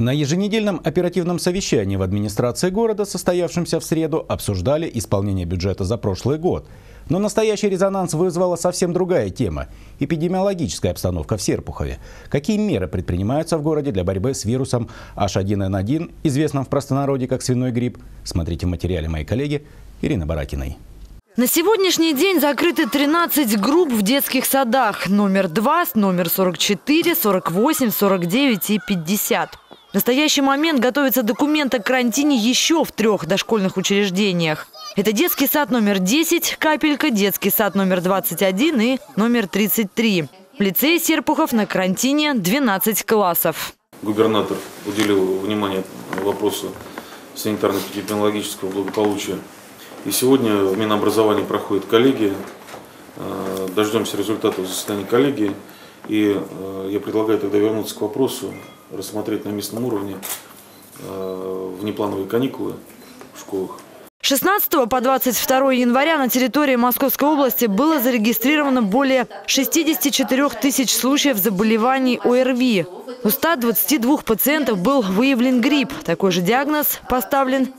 На еженедельном оперативном совещании в администрации города, состоявшемся в среду, обсуждали исполнение бюджета за прошлый год. Но настоящий резонанс вызвала совсем другая тема – эпидемиологическая обстановка в Серпухове. Какие меры предпринимаются в городе для борьбы с вирусом H1N1, известным в простонародье как свиной грипп? Смотрите в материале моей коллеги Ирины Баракиной. На сегодняшний день закрыты 13 групп в детских садах. Номер 2, номер 44, 48, 49 и 50. В настоящий момент готовится документ о карантине еще в 3 дошкольных учреждениях. Это детский сад номер 10, Капелька, детский сад номер 21 и номер 33. В лицее Серпухов на карантине 12 классов. Губернатор уделил внимание вопросу санитарно-эпидемиологического благополучия. И сегодня в Минобразовании проходит коллегия. Дождемся результатов заседания коллегии. И я предлагаю тогда вернуться к вопросу, рассмотреть на местном уровне внеплановые каникулы в школах. С 16 по 22 января на территории Московской области было зарегистрировано более 64 тысяч случаев заболеваний ОРВИ. У 122 пациентов был выявлен грипп. Такой же диагноз поставлен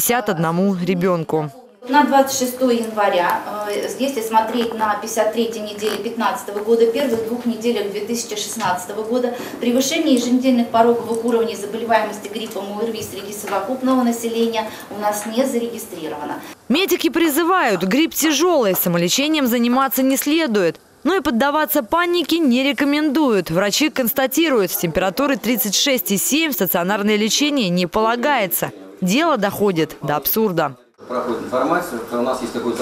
51 ребенку. На 26 января, если смотреть на 53-й неделе 2015 года, первых 2 неделях 2016 года, превышение еженедельных пороговых уровней заболеваемости гриппом ОРВИ среди совокупного населения у нас не зарегистрировано. Медики призывают, грипп тяжелый, самолечением заниматься не следует. Но и поддаваться панике не рекомендуют. Врачи констатируют, с температурой 36,7 стационарное лечение не полагается. Дело доходит до абсурда. Проходит информация, что у нас есть какой-то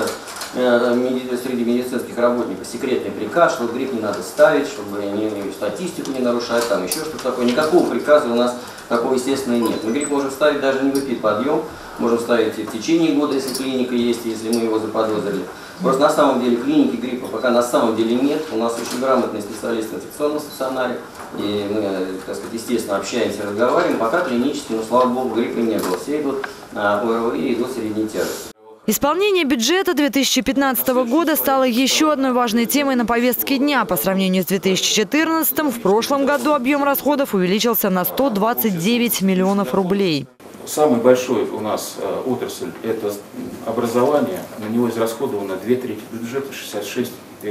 среди медицинских работников секретный приказ, что грипп не надо ставить, чтобы статистику не нарушать, там еще что-то такое. Никакого приказа у нас такого, естественно, нет. Мы грипп можем ставить даже не в эпидподъем, можем ставить и в течение года, если клиника есть, если мы его заподозрили. Просто на самом деле клиники гриппа пока на самом деле нет. У нас очень грамотные специалисты в инфекционном стационаре. И мы, так сказать, естественно, общаемся, разговариваем. Пока клинически, но слава богу, гриппа не было. Все идут ОРВИ, идут средней тяжести. Исполнение бюджета 2015 года стало еще одной важной темой на повестке дня. По сравнению с 2014, в прошлом году объем расходов увеличился на 129 миллионов рублей. Самый большой у нас отрасль – это образование. На него израсходовано 2/3 бюджета, 66,5%.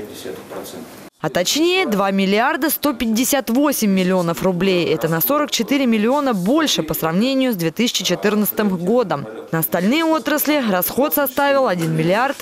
А точнее 2 миллиарда 158 миллионов рублей. Это на 44 миллиона больше по сравнению с 2014 годом. На остальные отрасли расход составил 1 миллиард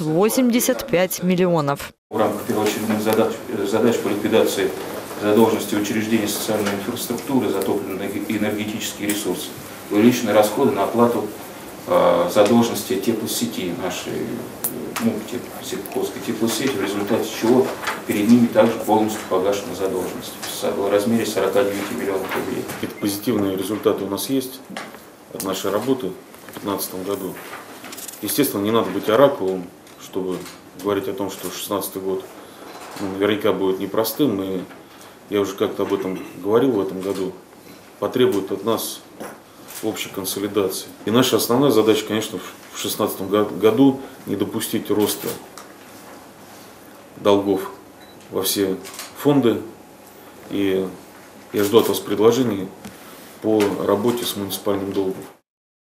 85 миллионов. В рамках первоочередных задач по ликвидации задолженности учреждений социальной инфраструктуры за топливные и энергетические ресурсы увеличены расходы на оплату задолженности теплосети нашей, Серпуховской теплосети, в результате чего перед ними также полностью погашена задолженность в размере 49 миллионов рублей. Какие-то позитивные результаты у нас есть от нашей работы в 2015 году. Естественно, не надо быть оракулом, чтобы говорить о том, что 2016 год наверняка будет непростым. И я уже как-то об этом говорил в этом году. Потребует от нас общей консолидации. И наша основная задача, конечно, в 2016 году не допустить роста долгов во все фонды. И я жду от вас предложений по работе с муниципальным долгом.